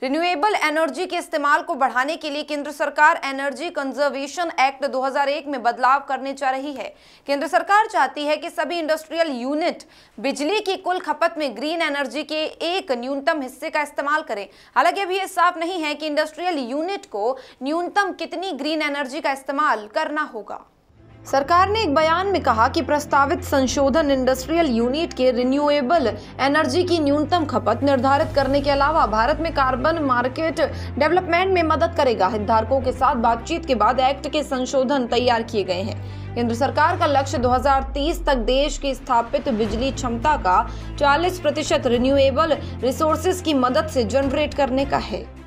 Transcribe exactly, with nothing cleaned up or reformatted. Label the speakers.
Speaker 1: Renewable energy के इस्तेमाल को बढ़ाने के लिए केंद्र सरकार एनर्जी कंजर्वेशन एक्ट दो हज़ार एक में बदलाव करने जा रही है। केंद्र सरकार चाहती है कि सभी इंडस्ट्रियल यूनिट बिजली की कुल खपत में ग्रीन एनर्जी के एक न्यूनतम हिस्से का इस्तेमाल करें। हालांकि अभी यह साफ नहीं है कि इंडस्ट्रियल यूनिट को न्यूनतम कितनी ग्रीन एनर्जी का इस्तेमाल करना होगा। सरकार ने एक बयान में कहा कि प्रस्तावित संशोधन इंडस्ट्रियल यूनिट के रिन्यूएबल एनर्जी की न्यूनतम खपत निर्धारित करने के अलावा भारत में कार्बन मार्केट डेवलपमेंट में मदद करेगा। हितधारकों के साथ बातचीत के बाद एक्ट के संशोधन तैयार किए गए हैं। केंद्र सरकार का लक्ष्य दो हज़ार तीस तक देश की स्थापित बिजली क्षमता का चालीस प्रतिशत रिन्यूएबल रिसोर्सेज की मदद से जनरेट करने का है।